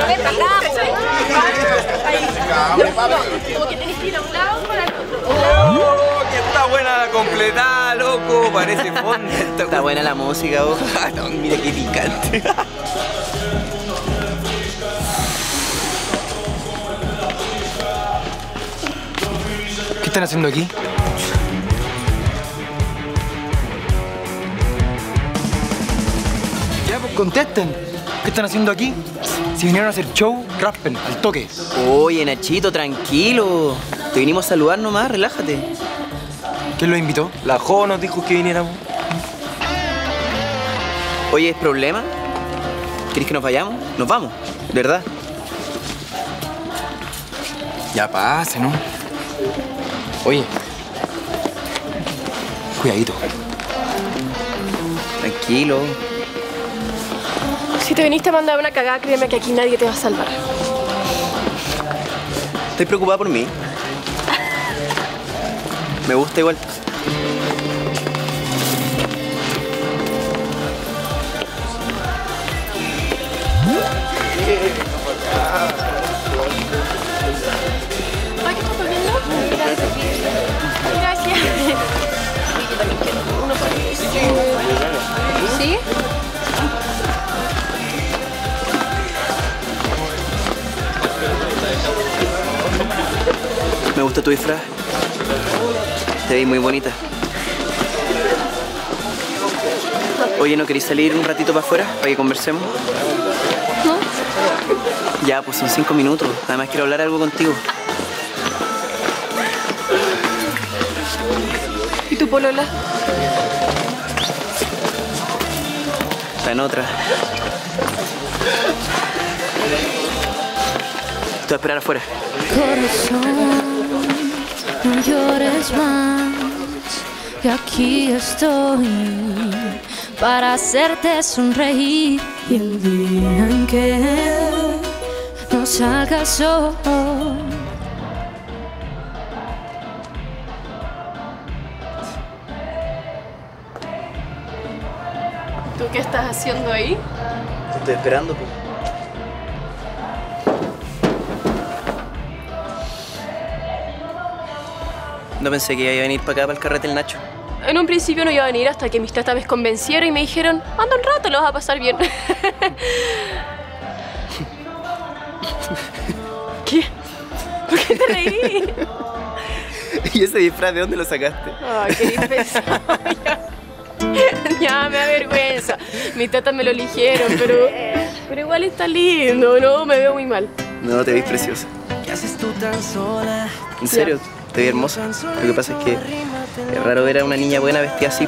pero ven para acá. Como que tenés que ir a un lado para el otro. ¡Oh, que está buena la completada, loco! Parece fondo. Está buena la música, vos. No, mira qué picante. ¿Qué están haciendo aquí? Ya, pues contesten. ¿Qué están haciendo aquí? Si vinieron a hacer show, raspen, al toque. Oye, Nachito, tranquilo. Te vinimos a saludar nomás, relájate. ¿Quién los invitó? La Jo nos dijo que viniéramos. Oye, ¿es problema? ¿Querés que nos vayamos? Nos vamos, de verdad. Ya pase, ¿no? Oye. Cuidadito. Tranquilo. Si te viniste a mandar una cagada, créeme que aquí nadie te va a salvar. ¿Estás preocupada por mí? Me gusta igual. Ay, ¿qué estás comiendo? Gracias. Yo también quiero uno por mí. ¿Sí? Me gusta tu disfraz. Te ves muy bonita. Oye, ¿no querés salir un ratito para afuera para que conversemos? ¿No? Ya, pues son 5 minutos. Además quiero hablar algo contigo. ¿Y tu polola? Está en otra. Te voy a esperar afuera. Corazón, no llores más, que aquí estoy para hacerte sonreír. Y el día en que no salga el sol, ¿Tú qué estás haciendo ahí? Te estoy esperando, pues. No pensé que iba a venir para acá, para el carrete del Nacho. En un principio no iba a venir hasta que mis tatas me convencieron y me dijeron, anda un rato, lo vas a pasar bien. ¿Qué? ¿Por qué te reí? ¿Y ese disfraz de dónde lo sacaste? Ay, qué pesado. Ya me da vergüenza. Mis tatas me lo eligieron, pero igual está lindo, ¿no? Me veo muy mal. No, te ves preciosa. ¿Qué haces tú tan sola? ¿En serio? Te ves hermosa. Lo que pasa es que es raro ver a una niña buena vestida así.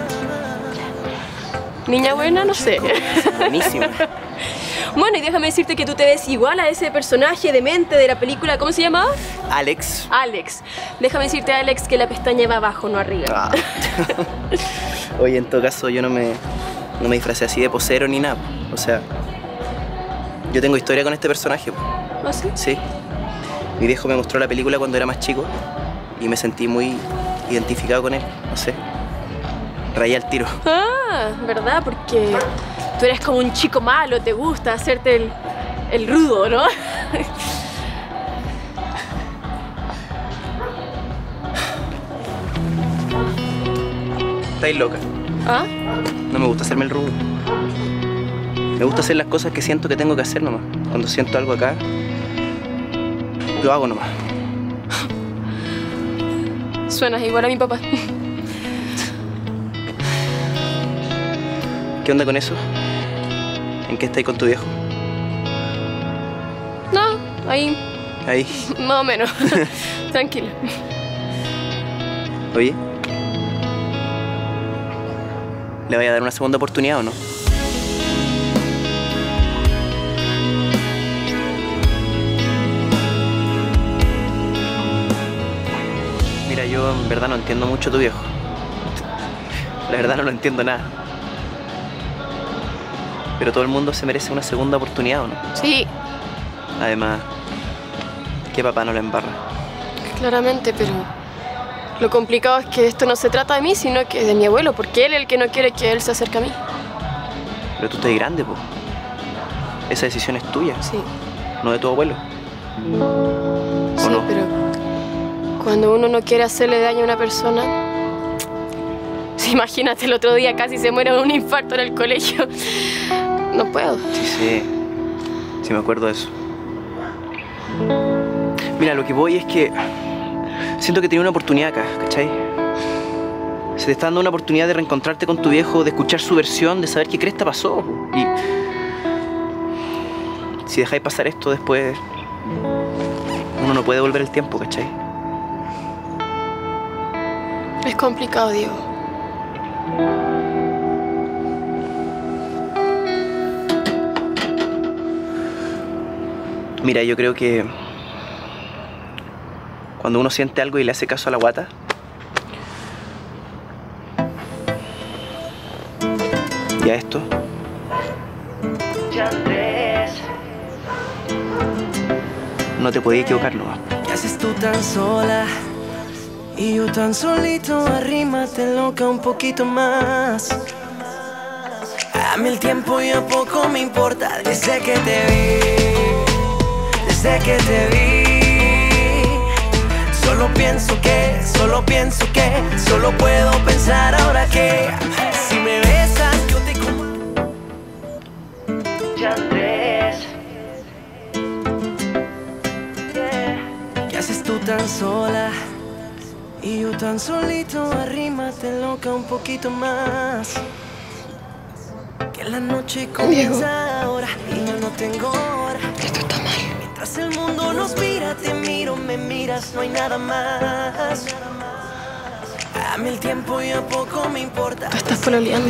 Niña buena, no sé. Buenísima. Bueno, y déjame decirte que tú te ves igual a ese personaje demente de la película, ¿cómo se llamaba? Alex. Alex. Déjame decirte, Alex, que la pestaña va abajo, no arriba. Ah. Oye, en todo caso, yo no me disfracé así de posero ni nada. O sea, yo tengo historia con este personaje. ¿Ah, sí? Sí. Mi viejo me mostró la película cuando era más chico y me sentí muy identificado con él. No sé. Rayé al tiro. Ah, ¿verdad? Porque tú eres como un chico malo, te gusta hacerte el rudo, ¿no? Estáis loca. ¿Ah? No me gusta hacerme el rudo. Me gusta hacer las cosas que siento que tengo que hacer nomás. Cuando siento algo acá, lo hago nomás. Suenas igual a mi papá. ¿Qué onda con eso? ¿En qué estáis con tu viejo? No, ahí, Ahí. más o menos. Tranquilo. Oye. ¿Le voy a dar una segunda oportunidad o no? Mira, yo en verdad no entiendo mucho a tu viejo. La verdad no lo entiendo nada. Pero todo el mundo se merece una segunda oportunidad, ¿o no? Sí, Además, que papá no la embarra. claramente, pero lo complicado es que esto no se trata de mí, sino que de mi abuelo, porque él es el que no quiere que él se acerque a mí. Pero tú estás grande, po. Esa decisión es tuya. Sí. no de tu abuelo. Sí, no? pero cuando uno no quiere hacerle daño a una persona... Imagínate, el otro día casi se muere de un infarto en el colegio. No puedo. Sí, me acuerdo de eso. Mira, lo que voy es que siento que tenía una oportunidad acá, ¿cachai? Se te está dando una oportunidad de reencontrarte con tu viejo, de escuchar su versión, de saber qué cresta pasó. Y si dejáis pasar esto después, uno no puede volver el tiempo, ¿cachai? Es complicado, Diego. Mira, yo creo que cuando uno siente algo y le hace caso a la guata, y a esto, no te podías equivocar nomás. ¿Qué haces tú tan sola? Y yo tan solito, arrímate loca un poquito más. A mí el tiempo ya poco me importa. Desde que te vi, desde que te vi, solo pienso que, solo puedo pensar ahora que si me besas yo te como. Ya Andrés, ¿qué haces tú tan sola? Y yo tan solito, arrímate loca un poquito más. Que la noche comienza ahora y yo no tengo hora. Esto está mal. Mientras el mundo nos mira, te miro, me miras, no hay nada más. A mí el tiempo ya poco me importa. Te estás pololeando.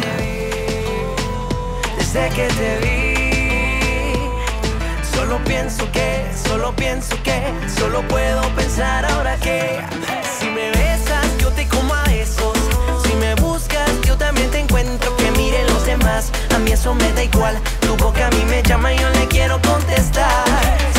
Desde que te vi, solo pienso que, solo puedo pensar ahora que si me besas yo te como a besos, si me buscas yo también te encuentro. Que miren los demás, a mí eso me da igual. Tu boca a mí me llama y yo le quiero contestar.